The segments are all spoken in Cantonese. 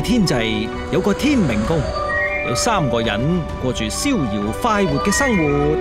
天際有個天明宮，有3個人過住逍遙快活嘅生活。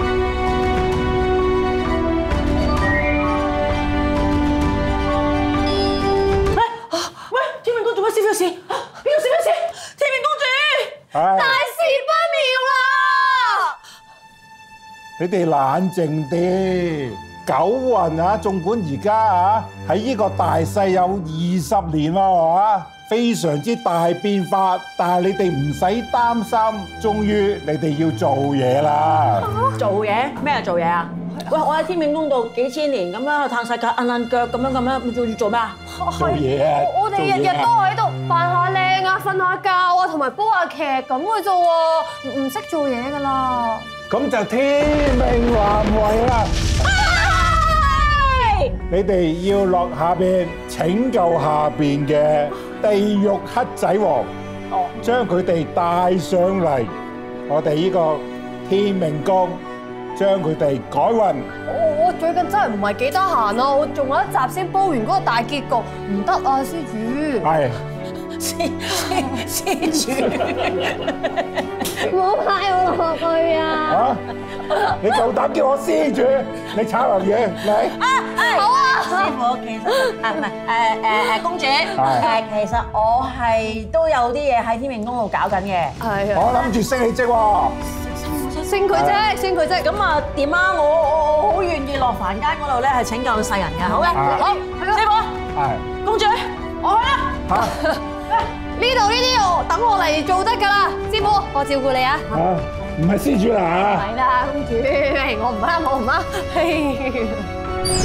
喂，天明宮做乜事？邊個事？天明公主，大事不妙啦！ 你哋冷靜啲，九運啊，縱管而家啊喺呢個大勢有20年啦，係嘛？非常之大變化，但係你哋唔使擔心，終於你哋要做嘢啦。 做嘢？咩係做嘢啊？喂，我喺天明宮度幾千年咁樣嘆世界，摁腳咁樣，要做咩啊？ 做嘢啊！ 我哋日日都喺度扮下靚啊、瞓下覺啊，同埋煲下劇咁嘅啫喎，唔識做嘢噶啦。 咁就天命難違啦！你哋要落下邊拯救下邊嘅地獄黑仔王，將佢哋帶上嚟我哋呢個天命宮，將佢哋改運。 我最近真係唔係幾得閒啊，我仲有一集先煲完嗰個大結局，唔得啊，施主。 係。 施主， 唔好派我落去啊！ 你夠膽叫我施主？你炒流嘢嚟！ 好啊！ 師傅，其實唔係公主，其實我係都有啲嘢喺天明宮度搞緊嘅。 係啊！ 我諗住升你職喎。 升佢啫！ 咁啊點啊？我好願意落凡間嗰度咧，係拯救世人嘅。好嘅，好，師傅， 係公主，我去啦。 呢度等我嚟做得㗎啦，師傅，我照顧你啊！ 唔係施主啦嚇。 係啦，公主，我唔啱。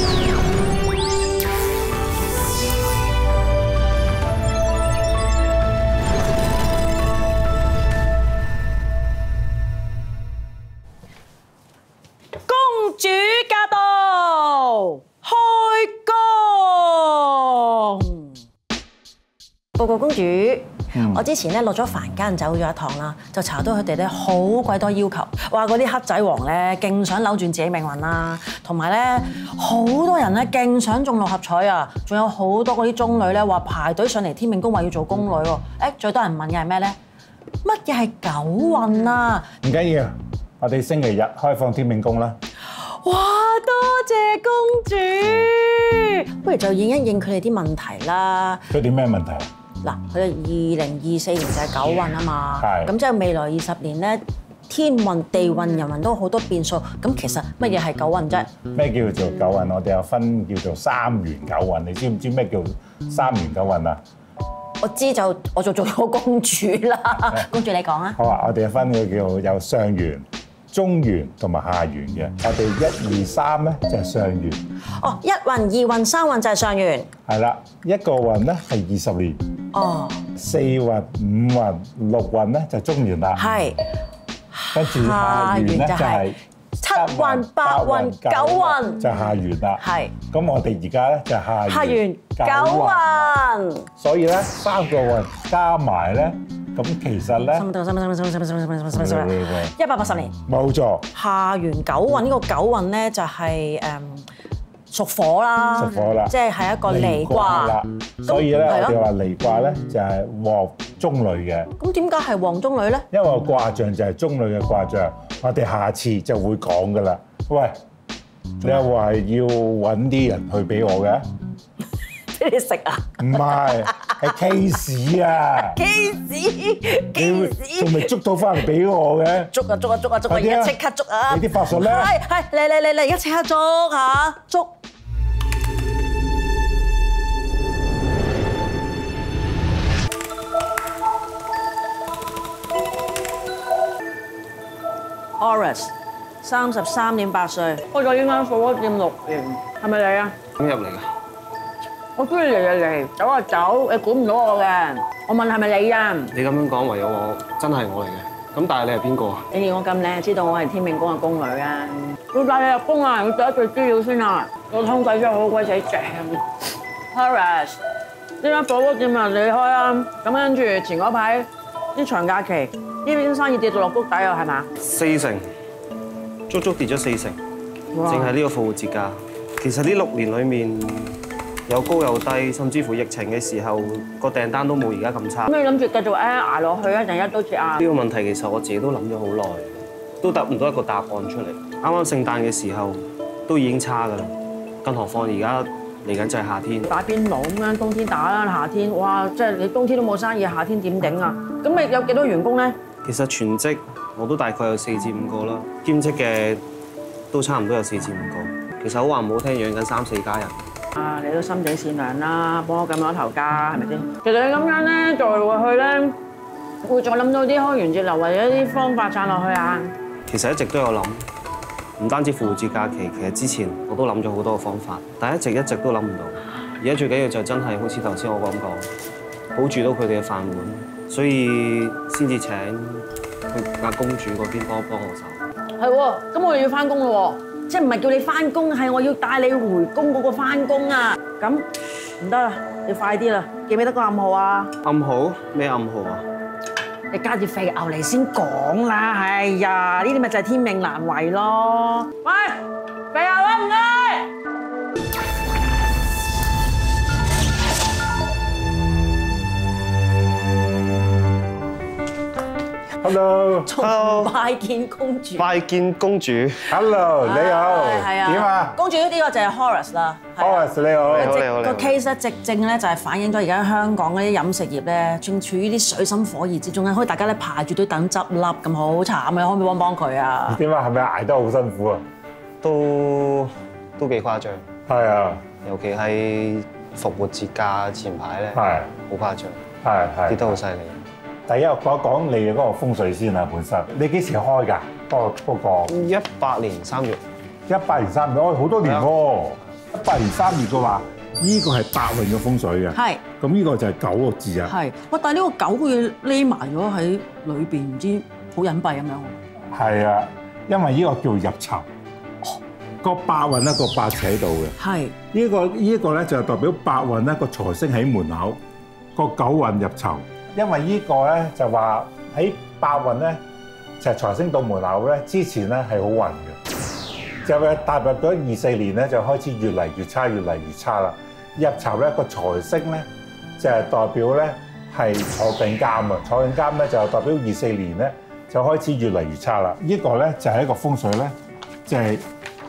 公主駕到，開工！報告公主，我之前咧落咗凡間走咗一趟啦，就查到佢哋咧好鬼多要求，話嗰啲黑仔王咧勁想扭轉自己命運啦，同埋咧好多人咧勁想中六合彩啊，仲有好多嗰啲中女咧話排隊上嚟天命宮話要做宮女喎。最多人問嘅係咩咧？乜嘢係九運啊？ 唔緊要，我哋星期日開放天命宮啦。 哇！多謝公主，不如就應一應佢哋啲問題啦。 佢哋咩問題？ 嗱，佢哋2024年就係九運啊嘛， 係咁即係未來20年咧，天運、地運、人運都好多變數。咁其實乜嘢係九運啫？ 咩叫做九運？我哋有分叫做三元九運，你知唔知咩叫三元九運啊？ 我知就我就做咗公主啦。公主你講啊。 好啊，我哋有分嘅叫有上元、中元同埋下元嘅。我哋1、2、3咧就係上元。 哦，一運、二運、三運就係上元。 係啦，一個運咧係20年。 哦。 4運、5運、6運咧就中元啦。 係。 跟住下元咧就係 7運、8運、9運就下元啦。 係。 咁我哋而家咧就下元 9運。 所以咧3個運加埋咧，咁其實咧 180年。 冇錯。 下元九運呢個九運咧就係屬火啦， 屬火啦， 即係一個離卦啦。所以咧我哋話離卦咧就係旺中女嘅。 咁點解係旺中女咧？ 因為個卦象就係中女嘅卦象，我哋下次就會講噶啦。喂，你又話要揾啲人去俾我嘅？ 俾你食啊？ 唔係，係 case 啊 case 仲未捉到翻嚟俾我嘅？ 捉啊！而家即刻捉啊！ 你啲法術咧？ 係嚟！而家即刻捉嚇捉！Oris 33.8歲，開咗呢間火鍋店6年，係咪你啊？ 咁入嚟㗎？ 我中意嚟就嚟，走就走，你管唔到我嘅。我問係咪你啊？ 你咁樣講，唯有我真係我嚟嘅。咁但係你係邊個啊？ 你見我咁靚，知道我係天命宮嘅宮女啊！要帶你入宮啊！要做一對資料先啊！個湯底真係好鬼死正。Horace，呢間火鍋店啊，你開啊！咁跟住前嗰排啲長假期，呢邊生意跌到落谷底啊，係嘛 ？4成，足足跌咗4成，淨係呢個復活節假。其實呢6年裡面， 有高有低，甚至乎疫情嘅時候個訂單都冇而家咁差。 咁你諗住繼續捱落去啊，定一刀切啊？ 呢個問題其實我自己都諗咗好耐，都得唔到一個答案出嚟。啱啱聖誕嘅時候都已經差㗎啦，更何況而家嚟緊就係夏天。 打邊爐咁樣，冬天打啦，夏天哇，即係你冬天都冇生意，夏天點頂啊？咁你有幾多員工咧？ 其實全職我都大概有4至5個啦，兼職嘅都差唔多有4至5個。其實好話唔好聽，養緊3、4家人。 啊，你都心地善良啦，幫我咁攞頭家，係咪先？其實你咁樣咧，再落去咧，會再諗到啲開源節流或者啲方法撐落去啊？ 其實一直都有諗，唔單止復活節假期，其實之前我都諗咗好多個方法，但一直都諗唔到。而家最緊要就真係好似頭先我咁講，保住到佢哋嘅飯碗，所以先至請去阿公主嗰邊幫我手。 係喎，咁我哋要翻工咯喎，即係唔係叫你翻工，係我要帶你回工嗰個翻工啊！咁唔得啦，要快啲啦，記唔記得個暗號啊？ 暗號？咩暗號啊？ 你加住肥牛嚟先講啦，哎呀，呢啲咪就係天命難違咯。喂，肥牛啊，唔該。 Hello， 拜見公主。 拜見公主。 Hello，你好， 係啊。 點啊公主呢個就係 Horace 啦。 ？Horace 你好， 個 case 咧，直正咧就係反映咗而家香港嗰啲飲食業咧，正處於啲水深火熱之中咧，可以大家咧排住隊等執笠咁，好慘啊！可唔可以幫佢啊？ 點啊？係咪捱得好辛苦啊？ 都幾誇張， 係啊， 尤其係復活節假前排咧， 係好誇張， 係跌得好犀利。 第一講一講你嘅嗰個風水先啊，本身你幾時開㗎？嗰個 18年3月。 18年3月，哦，好多年喎。18年3月嘅話，呢個係白運嘅風水嘅。 係。 咁呢個就係9個字啊。 係。哇！但係呢個9個嘢匿埋咗喺裏邊，唔知好隱蔽咁樣喎。 係啊，因為呢個叫入囚。個白運咧，個八字喺度嘅。 係。 呢個咧就係代表白運咧，個財星喺門口，個9運入囚。因為呢個咧就話喺白運咧，就係財星到門口咧，之前咧係好運嘅，就係踏入咗24年咧，就開始越嚟越差，越嚟越差啦。入囚咧個財星咧就係代表咧係坐緊監啊，坐緊監咧就代表24年咧就開始越嚟越差啦。呢個咧就係一個風水咧，就係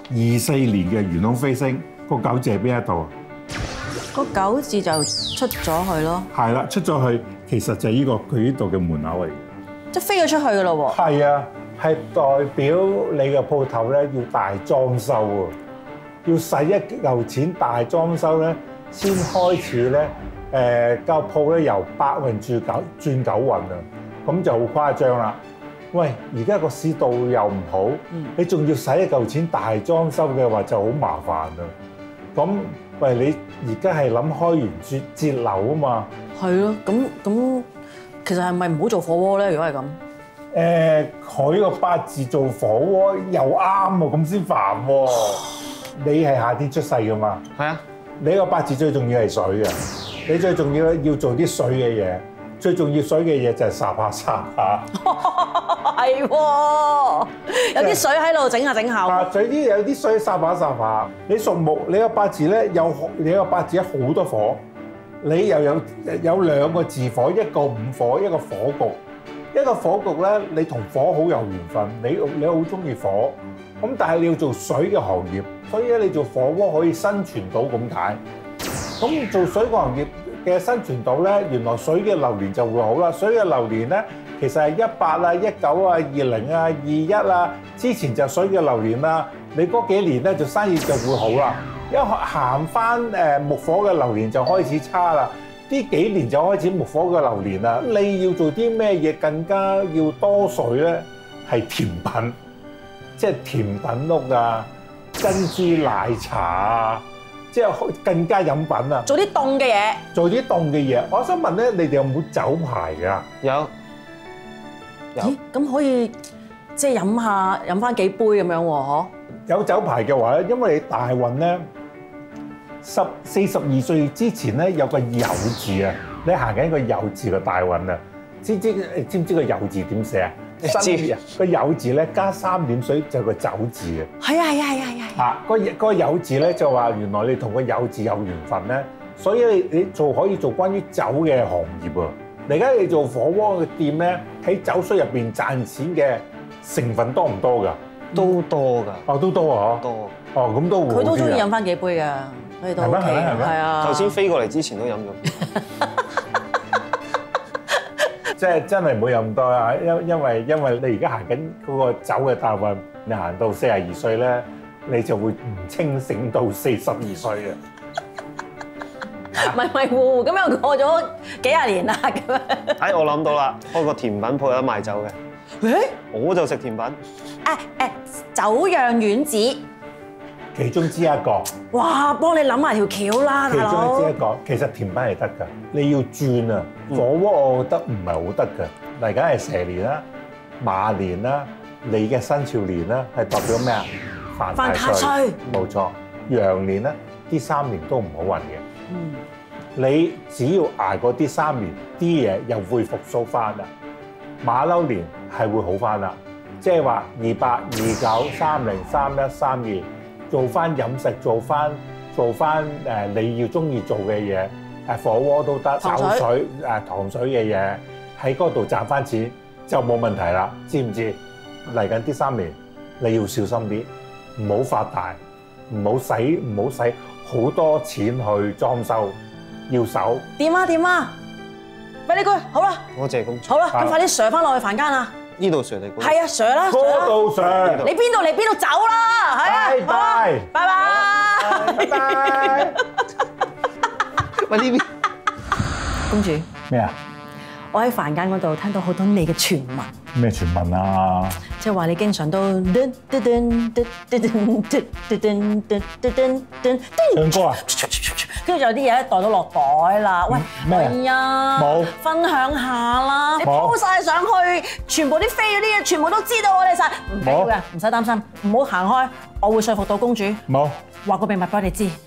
24年嘅元龍飛星，個9字喺邊一度啊？ 個9字就出咗去咯。 係啦，出咗去。其實就係呢個佢呢度嘅門口嚟嘅， 即係飛咗出去㗎咯喎。 係啊，係代表你嘅鋪頭咧要大裝修喎，要使一嚿錢大裝修咧，先開始咧間鋪咧由白運轉9運啊，咁就好誇張啦。喂，而家個市道又唔好，你仲要使一嚿錢大裝修嘅話就好麻煩啊。咁喂，你而家係諗開源節流啊嘛？ 係咯，咁其實係咪唔好做火鍋咧？如果係咁， 佢個八字做火鍋又啱喎，咁先煩喎。你係夏天出世噶嘛？ 係啊。 你個八字最重要係水嘅，你最重要做啲水嘅嘢，最重要水嘅嘢就係霎下。 係喎，有啲水喺度整下整下。 有啲水霎下。你屬木，你個八字咧你個八字好多火。你又有2個字火，一個午火，一個火局。一個火局咧，你同火好有緣分，你好中意火。咁但係你要做水嘅行業，所以咧你做火鍋可以生存到咁解。咁做水嘅行業嘅生存到咧，原來水嘅流年就會好啦。水嘅流年咧，其實係18啊、19啊、20啊、21啊，之前就水嘅流年啦。你嗰幾年咧就生意就會好啦。一行翻木火嘅流年就開始差啦，呢幾年就開始木火嘅流年啦。你要做啲咩嘢更加要多水咧？係甜品，即係甜品屋啊、珍珠奶茶啊，即係更加飲品啊。 做啲凍嘅嘢。做啲凍嘅嘢，我想問咧，你哋有冇酒牌㗎？ 有。 咦？咁可以即係飲翻幾杯咁樣喎？嗬？ 有酒牌嘅話咧，因為你大運咧。42歲之前咧有個酉字啊，你行緊個酉字嘅大運啊，知唔知個酉字點寫啊？ 知個酉字咧加3點水就係個酒字嘅。 係啊！ 啊，嗰個酉字咧就話原來你同個酉字有緣分咧，所以你可以做關於酒嘅行業啊。而家你做火鍋嘅店咧，喺酒水入邊賺錢嘅成分多唔多㗎？ 都多㗎。 哦，都多啊！ 多。 哦，咁都會好啲啊。 佢都中意飲翻幾杯㗎，所以都 OK。係啊。 頭先飛過嚟之前都飲咗。 即係真係唔好飲咁多啊！因為你而家行緊嗰個酒嘅大運，你行到42歲咧，你就會唔清醒到42歲嘅。 迷迷糊糊咁又過咗幾廿年啦咁樣。 我諗到啦，開個甜品鋪有得賣酒嘅。 誒， 我就食甜品。 酒釀丸子， 其中之一個。 哇！幫你諗埋條橋啦，大其中佬。 之一個，其實甜品係得㗎，你要轉啊！火鍋我覺得唔係好得㗎。嚟緊係蛇年啦、馬年啦、你嘅生肖年啦，係代表咩啊？犯太歲。冇錯，羊年咧，呢3年都唔好運嘅。你只要捱過啲3年，啲嘢又會復甦翻啦。馬騮年係會好翻啦，即係話28、29、30、31、32，做翻飲食，做翻你要中意做嘅嘢，火鍋都得，酒水糖水嘅嘢喺嗰度賺翻錢就冇問題啦，知唔知？嚟緊啲3年你要小心啲，唔好發大，唔好使好多錢去裝修。要手掂啊！俾你句好啦， 多謝公主。 好啦，咁快啲上翻落去凡間啦。 呢度上嚟。 係啊，上啦， 嗰度上。 你邊度嚟邊度走啦？係啊，拜拜。 喂，呢邊公主咩啊？ 我喺凡間嗰度聽到好多你嘅傳聞。 咩傳聞啊？ 即係話你經常都唱歌啊？ 跟住有啲嘢咧袋到落袋啦。喂， 咩啊？ 係啊， 冇分享下啦。你 po 曬上去，全部啲飛嗰啲嘢全部都知道我哋晒。唔緊要嘅，唔使擔心，唔好行開，我會說服到公主。 冇。 話個秘密俾你知。